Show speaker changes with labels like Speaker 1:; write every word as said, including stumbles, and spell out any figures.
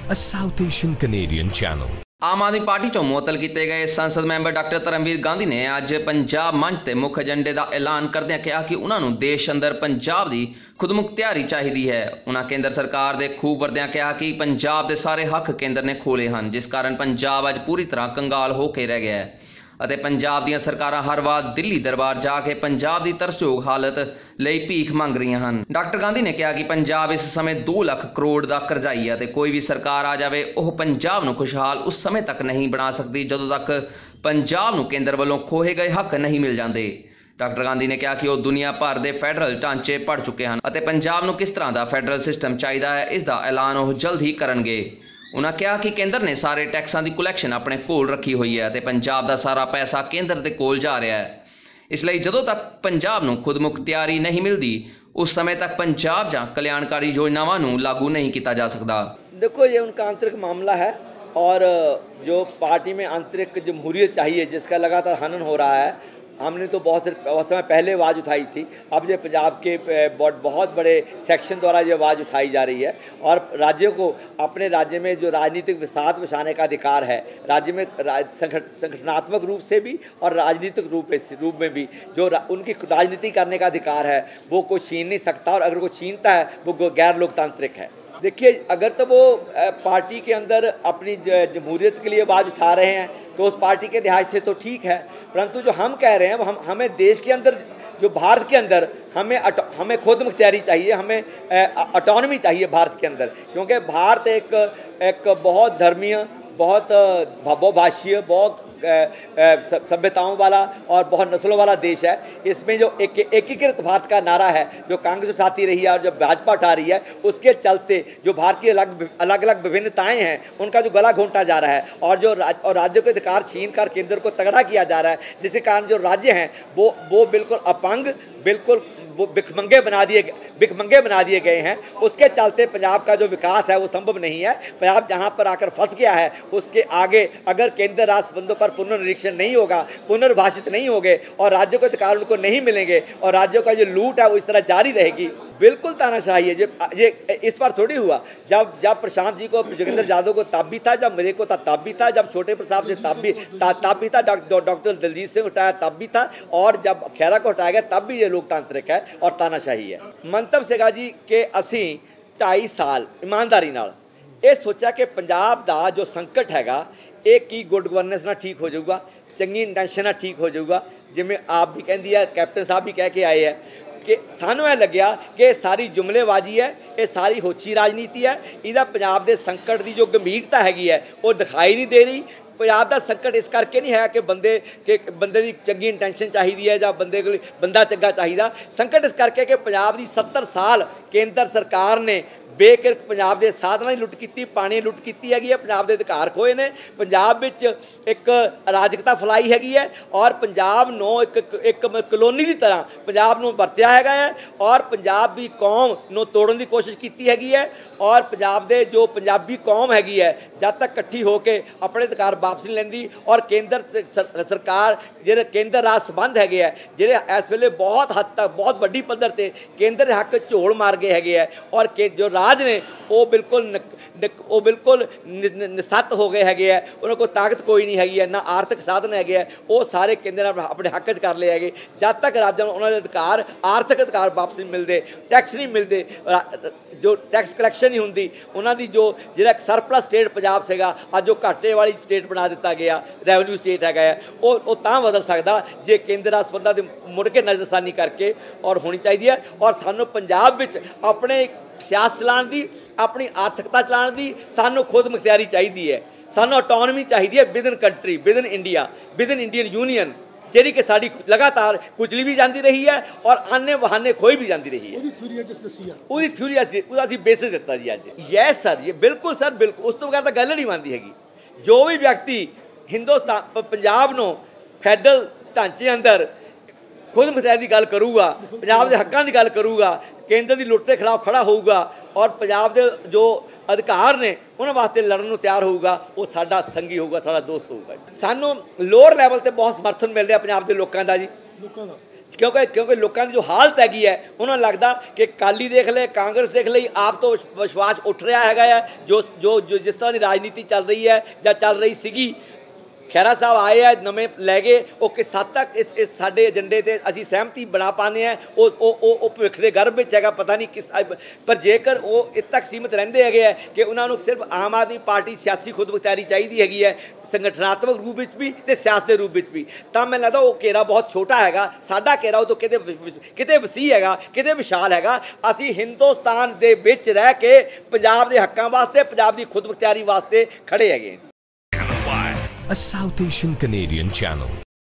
Speaker 1: a South Asian Canadian channel.
Speaker 2: आम आदमी party चों मुअत्तल किए गए संसद मैंबर डॉक्टर धर्मवीर गांधी ने अज पंजाब मंच ते मुख एजेंडे का ऐलान करदे कहा कि उन्होंने देश अंदर पंजाब की खुदमुख्तियारी चाहिए है। उन्होंने केंद्र सरकार के खूब वरद्या कहा कि पंजाब के सारे हक केंद्र ने खोले हैं, जिस कारण पंजाब अज पूरी तरह कंगाल होकर रह गया है ਅਤੇ पंजाब ਦੀਆਂ ਸਰਕਾਰਾਂ हर वार दिल्ली दरबार जाके पंजाब की तरसयोग हालत ਲਈ ਭੀਖ ਮੰਗ ਰਹੀਆਂ ਹਨ। डॉक्टर गांधी ने कहा कि पंजाब इस समय दो ਲੱਖ ਕਰੋੜ ਦਾ ਕਰਜ਼ਾਈ है ਤੇ कोई भी सरकार आ जाए वह पंजाब ਨੂੰ खुशहाल उस समय तक नहीं बना सकती ਜਦੋਂ तक पंजाब ਨੂੰ केंद्र ਵੱਲੋਂ खोहे गए हक नहीं मिल जाते। डॉक्टर गांधी ने कहा कि वह दुनिया भर के फैडरल ढांचे पढ़ चुके हैं और पंजाब ਨੂੰ किस तरह का फैडरल सिस्टम चाहिए है इसका ऐलान वह जल्द ही करेंगे। उन्होंने कहा कि केंद्र ने सारे टैक्सां की कुलैक्शन अपने कोल रखी हुई है तो पंजाब का सारा पैसा केंद्र के कोल जा रहा है, इसलिए जदों तक पंजाब नूं खुद मुख्तियारी नहीं मिलती उस समय तक पंजाब जां कल्याणकारी योजनावां नूं लागू नहीं किया जा सकता।
Speaker 3: देखो, ये उनका आंतरिक मामला है और जो पार्टी में आंतरिक जमहूरियत चाहिए जिसका लगातार हनन हो रहा है, हमने तो बहुत से बहुत समय पहले आवाज़ उठाई थी। अब ये पंजाब के बहुत बड़े सेक्शन द्वारा ये आवाज़ उठाई जा रही है और राज्यों को अपने राज्य में जो राजनीतिक विसात बिछाने का अधिकार है, राज्य में संगठनात्मक रूप से भी और राजनीतिक रूप रूप में भी जो रा, उनकी राजनीति करने का अधिकार है वो कोई छीन नहीं सकता, और अगर कोई छीनता है वो गैर लोकतांत्रिक है। देखिए, अगर तो वो पार्टी के अंदर अपनी जमहूरियत के लिए आवाज़ उठा रहे हैं तो उस पार्टी के लिहाज से तो ठीक है, परंतु जो हम कह रहे हैं हम हमें देश के अंदर, जो भारत के अंदर हमें हमें खुद मुख्तियारी चाहिए, हमें ऑटोनॉमी चाहिए भारत के अंदर, क्योंकि भारत एक एक बहुत धर्मीय, बहुत बहुभाषीय, बहुत सभ्यताओं वाला और बहुत नस्लों वाला देश है। इसमें जो एक एकीकृत भारत का नारा है जो कांग्रेस उठाती रही है और जो भाजपा उठा रही है, उसके चलते जो भारत की अलग अलग अलग विभिन्नताएं हैं उनका जो गला घोंटा जा रहा है और जो राज, और राज्यों के अधिकार छीन कर केंद्र को तगड़ा किया जा रहा है, जिसके कारण जो राज्य हैं वो वो बिल्कुल अपंग, बिल्कुल वो भिखमंगे बना दिए भिखमंगे बना दिए गए हैं। उसके चलते पंजाब का जो विकास है वो संभव नहीं है। पंजाब जहां पर आकर फंस गया है उसके आगे अगर केंद्र राज्य संबंधों पर पुनर्निरीक्षण नहीं होगा, पुनर्भाषित नहीं होंगे और राज्यों के अधिकार उनको नहीं मिलेंगे और राज्यों का जो लूट है वो इस तरह जारी रहेगी। बिल्कुल तानाशाही है। ये ये इस बार थोड़ी हुआ, जब जब प्रशांत जी को, जोगिंदर यादव को तब भी था, जब मेरे को था तब भी था, जब छोटे प्रसाद से तब भी तब भी था, डॉक्टर दलजीत सिंह उठाया तब भी था, और जब खैरा को हटाया गया तब भी ये लोकतांत्रिक है और तानाशाही है। मंतव सीगा जी कि असी ढाई साल ईमानदारी नाल ये सोचा कि पंजाब का जो संकट हैगा ये की गुड गवर्नेंस नाल ठीक हो जाऊगा, चंगी इंटेंशन नाल ठीक हो जाऊगा। जिवें आप भी कहंदी है, कैप्टन साहब भी कह के आए हैं कि सानू यह लग्या कि सारी जुमलेबाजी है, ये सारी होची राजनीति है, इहदा पंजाब के संकट की जो गंभीरता हैगी है वो दिखाई नहीं दे रही। पंजाब का संकट इस करके नहीं है कि बंदे के बंदे की चंगी इंटेंशन चाहिए है या बंदे को बंदा चंगा चाहिए। संकट इस करके कि पंजाब की सत्तर साल केंद्र सरकार ने बेकिरक पंजाब के साधना की लुट की, पानी लुट की हैगी है, पंजाब के अधिकार खोए ने, पंजाब विच एक अराजकता फैलाई हैगी है और पंजाब नूं एक एक कलोनी की तरह पंजाब नूं वरत्या हैगा है और पंजाबी कौम नूं तोड़न की कोशिश की हैगी है। और पंजाब दे जो पंजाबी कौम हैगी है जब तक इकट्ठी होकर अपने अधिकार वापस नहीं लैंदी और केंद्र सरकार जिहड़े केंद्र राज संबंध हैगे है जिहड़े इस वेले बहुत हद तक बहुत वड्डी पद्धर ते केंद्र हक झोल मार गए हैगे है और जो राज ने वो बिल्कुल वो बिल्कुल निसत हो गए हैगे है, उन्होंने कोई ताकत कोई नहीं हैगी है, ना आर्थिक साधन हैगे है, वो सारे केंद्र अपने हक च कर ले हैगे। जब तक राज्यों उन्होंने अधिकार आर्थिक अधिकार वापस नहीं मिलते, टैक्स नहीं मिलते, जो टैक्स कलैक्शन नहीं होंगी, उन्होंने जो जिहड़ा सरप्लस स्टेट पंजाब सेगा अज जो घाटे वाली स्टेट बना दिता गया, रेवन्यू स्टेट हैगा है, वो तां बदल सकता जे केंद्र राज संबंधां दे मुड़ के नज़रसानी करके और होनी चाहिए है। और सानू पंजाब विच अपने सियासत चलाने की, अपनी आर्थिकता चलाने की सानू खुद मुख्तियारी चाहिए है, सानू ऑटोनॉमी चाहिए है within country, within India, within Indian union, जी कि साड़ी लगातार कुचली भी जाती रही है और आने बहाने खोई भी जाती रही है। उसकी थ्योरी असीं बेसिस दिता जी अज। यस सर जी, बिल्कुल सर, बिल्कुल उस तो बगैर तो गल नहीं बनती हैगी। जो भी व्यक्ति हिंदुस्तान पंजाब नूं फैडरल ढांचे अंदर खुद मुख्तियारी की गल करूगा, पंजाब के हकों की गल करूगा, केंद्र की लुट के खिलाफ खड़ा होगा और पंजाब के जो अधिकार ने उन्होंने वास्ते लड़न को तैयार होगा, वो साडा संगी होगा, साडा दोस्त होगा। सानू लोअर लैवल पर बहुत समर्थन मिल रहा पंजाब के लोगों का जी, क्योंकि क्योंकि लोगों की जो हालत हैगी है उन्होंने लगता कि अकाली देख ले कांग्रेस देख ले आप तो विश्वास उठ रहा है जो जो जो जिस तरह की राजनीति चल रही है या चल रही सीगी खैरा साहब आए है नवे लै गए वो किस हद तक इस इस साडे एजेंडे ते असी सहमति बना पाने हैं वो भविख के गर्भ में हैगा पता नहीं किस पर जेकर वो इत तक सीमित रहिंदे हैगे है कि उन्होंने सिर्फ आम आदमी पार्टी सियासी खुद मुख्तियारी चाहिए हैगी है संगठनात्मक रूप में भी तो सियासत रूप में भी तो मैं लगता वो घेरा बहुत छोटा हैगा साडा घेरा तो किते किते वसी हैगा किते विशाल हैगा असी हिंदुस्तान दे विच रह के पंजाब दे हक्कां वास्ते पंजाब दी खुद मुख्तियारी वास्ते खड़े हैगे
Speaker 1: A South Asian Canadian channel.